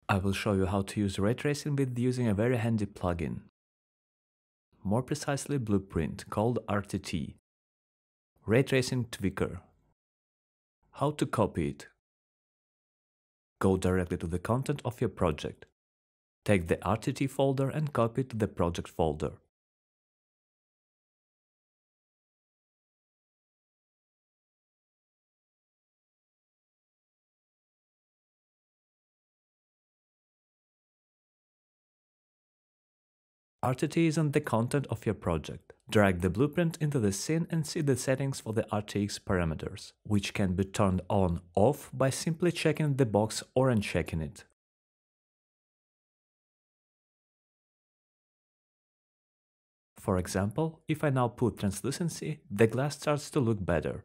I will show you how to use ray tracing with using a very handy plugin. More precisely, Blueprint, called RTT. Ray Tracing Tweaker. How to copy it. Go directly to the content of your project. Take the RTT folder and copy it to the project folder. RTT is on the content of your project. Drag the blueprint into the scene and see the settings for the RTX parameters, which can be turned on/off by simply checking the box or unchecking it. For example, if I now put translucency, the glass starts to look better.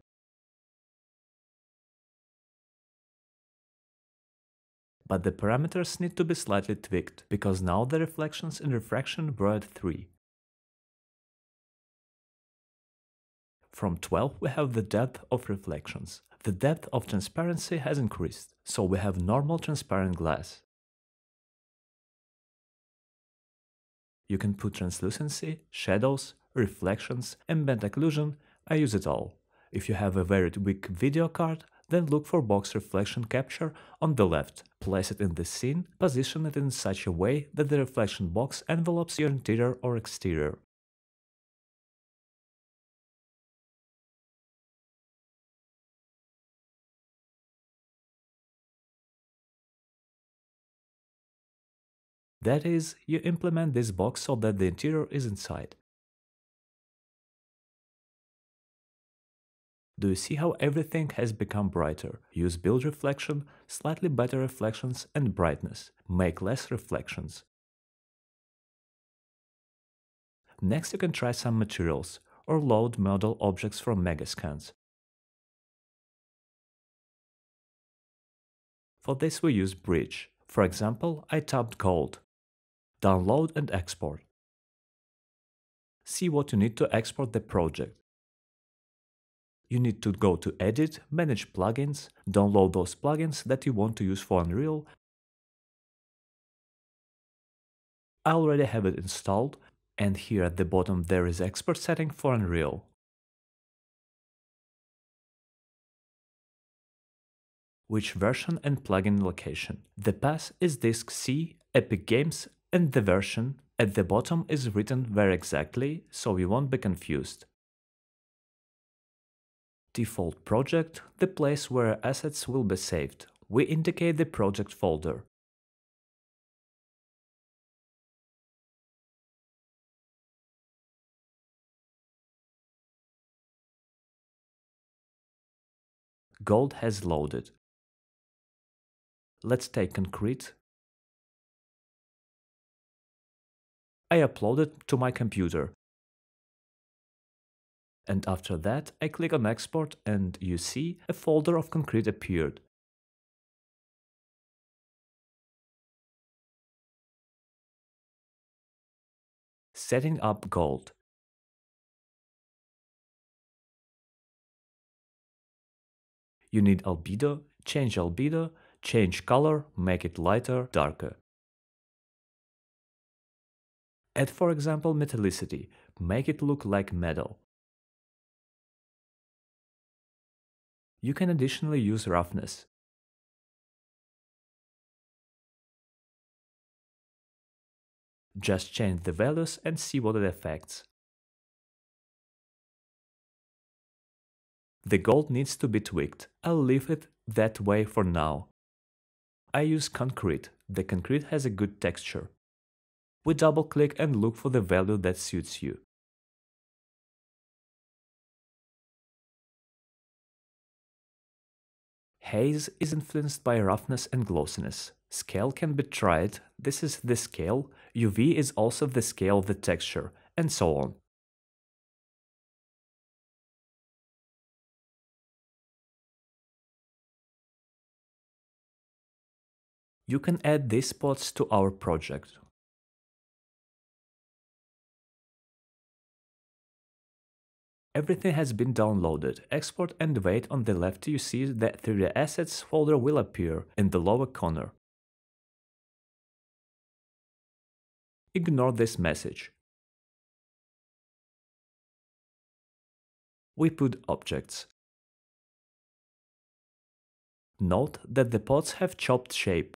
But the parameters need to be slightly tweaked, because now the reflections and refraction were at 3. From 12 we have the depth of reflections. The depth of transparency has increased, so we have normal transparent glass. You can put translucency, shadows, reflections, ambient occlusion. I use it all. If you have a very weak video card, then look for box reflection capture on the left. Place it in the scene, position it in such a way that the reflection box envelopes your interior or exterior. That is, you implement this box so that the interior is inside. Do you see how everything has become brighter? Use build reflection, slightly better reflections and brightness. Make less reflections. Next you can try some materials or load model objects from Megascans. For this we use Bridge. For example, I tapped Gold. Download and export. See what you need to export the project. You need to go to Edit, Manage Plugins, download those plugins that you want to use for Unreal. I already have it installed, and here at the bottom there is Export setting for Unreal. Which version and plugin location. The path is disk C, Epic Games, and the version at the bottom is written very exactly, so you won't be confused. Default project, the place where assets will be saved. We indicate the project folder. Gold has loaded. Let's take concrete. I upload it to my computer. And after that, I click on export and you see a folder of concrete appeared. Setting up gold. You need albedo, change color, make it lighter, darker. Add for example metallicity, make it look like metal. You can additionally use roughness. Just change the values and see what it affects. The gold needs to be tweaked. I'll leave it that way for now. I use concrete. The concrete has a good texture. We double click and look for the value that suits you. Haze is influenced by roughness and glossiness. Scale can be tried, this is the scale, UV is also the scale of the texture, and so on. You can add these spots to our project. Everything has been downloaded. Export and wait. On the left you see that 3D Assets folder will appear in the lower corner. ignore this message. We put objects. Note that the pods have chopped shape.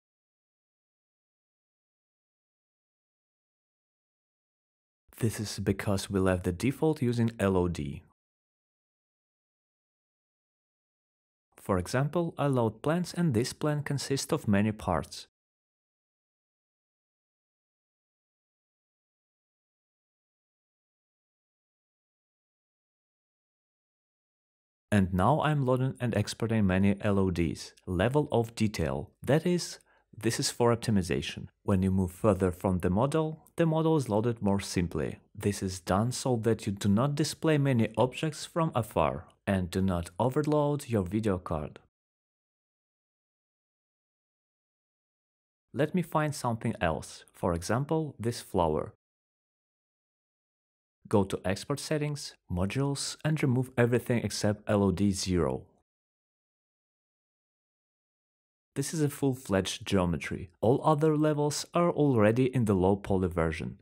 This is because we left the default using LOD. For example, I load plants and this plant consists of many parts. And now I'm loading and exporting many LODs, level of detail. That is, this is for optimization. When you move further from the model is loaded more simply. This is done so that you do not display many objects from afar and do not overload your video card. Let me find something else, for example, this flower. Go to Export Settings, Modules, and remove everything except LOD 0. This is a full-fledged geometry. All other levels are already in the low poly version.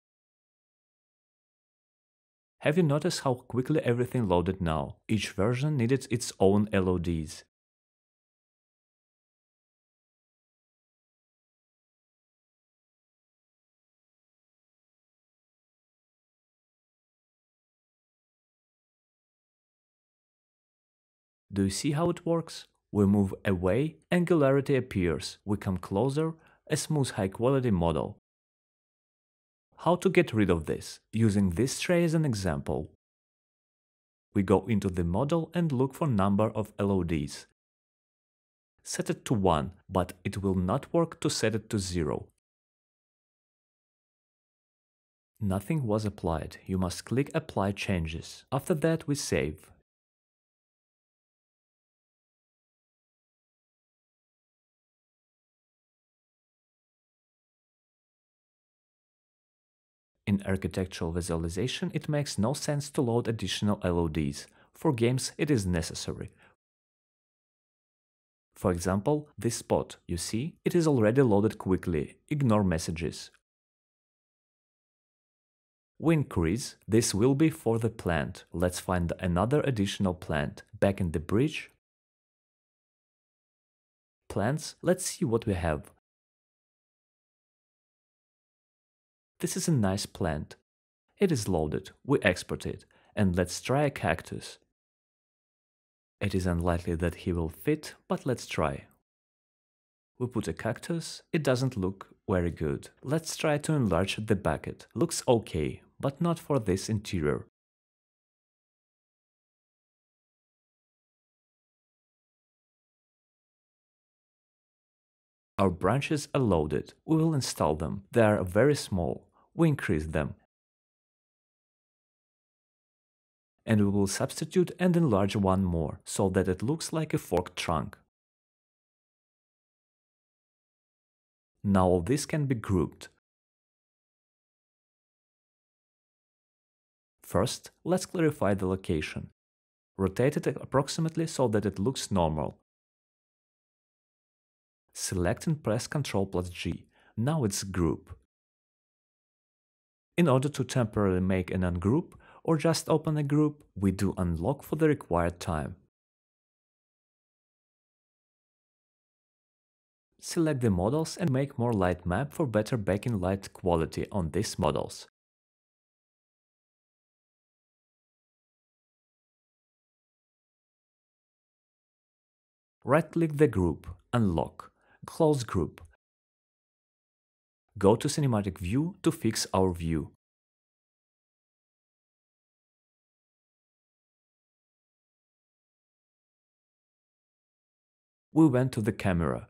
Have you noticed how quickly everything loaded now? Each version needed its own LODs. Do you see how it works? We move away, angularity appears, we come closer, a smooth high-quality model. How to get rid of this? Using this tray as an example. We go into the model and look for number of LODs. Set it to 1, but it will not work to set it to 0. Nothing was applied. You must click Apply Changes. After that we save. In architectural visualization, it makes no sense to load additional LODs. For games, it is necessary. For example, this spot, you see, it is already loaded quickly. Ignore messages. We increase, this will be for the plant. Let's find another additional plant. Back in the bridge. Plants, let's see what we have. This is a nice plant. It is loaded, we export it, and let's try a cactus. It is unlikely that he will fit, but let's try. We put a cactus, it doesn't look very good. Let's try to enlarge the bucket. Looks okay, but not for this interior. Our branches are loaded. We will install them. They are very small. We increase them. And we will substitute and enlarge one more, so that it looks like a forked trunk. Now all this can be grouped. First, let's clarify the location. Rotate it approximately so that it looks normal. Select and press Ctrl+G. Now it's group. In order to temporarily make an ungroup or just open a group, we do unlock for the required time. Select the models and make more light map for better backing light quality on these models. Right-click the group, unlock, close group. Go to Cinematic View to fix our view. We went to the camera.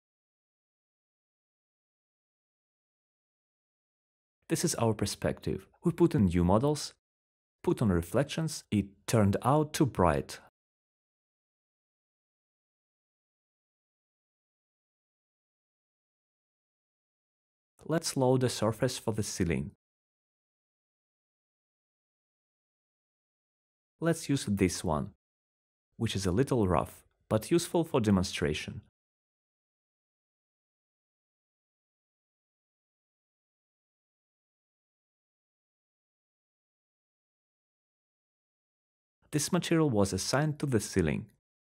This is our perspective. We put in new models, put on reflections, it turned out too bright. Let's load a surface for the ceiling. Let's use this one, which is a little rough, but useful for demonstration. This material was assigned to the ceiling.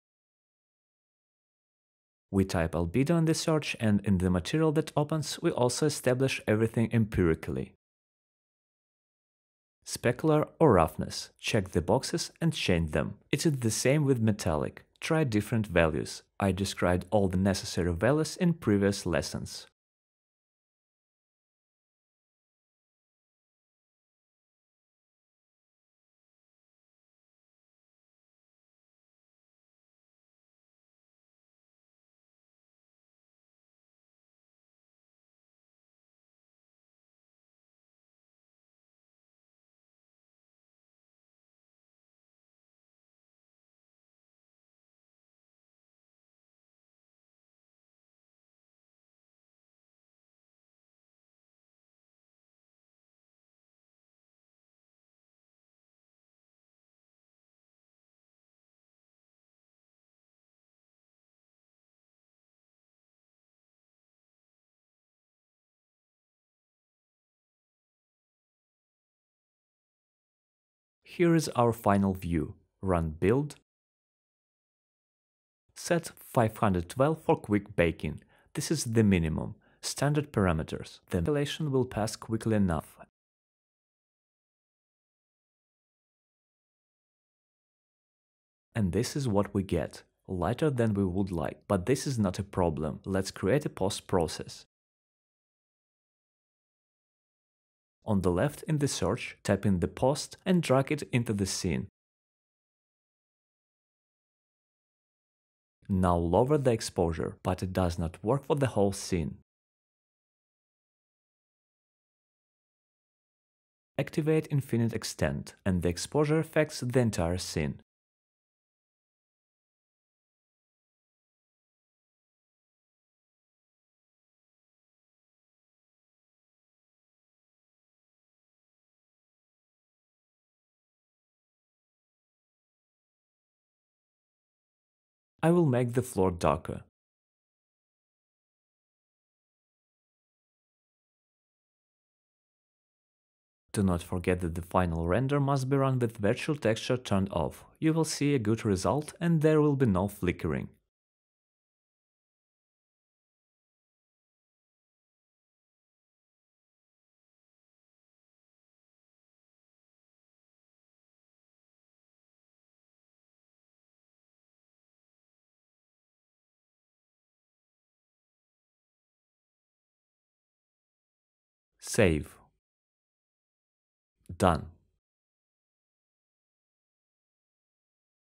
We type albedo in the search, and in the material that opens, we also establish everything empirically. Specular or roughness. Check the boxes and change them. It is the same with metallic. Try different values. I described all the necessary values in previous lessons. Here is our final view. Run build. Set 512 for quick baking. This is the minimum. Standard parameters. The installation will pass quickly enough. And this is what we get. Lighter than we would like. But this is not a problem. Let's create a post process. On the left in the search, type in the post and drag it into the scene. Now lower the exposure, but it does not work for the whole scene. Activate Infinite Extent, and the exposure affects the entire scene. I will make the floor darker. Do not forget that the final render must be run with virtual texture turned off. You will see a good result and there will be no flickering. Save. Done.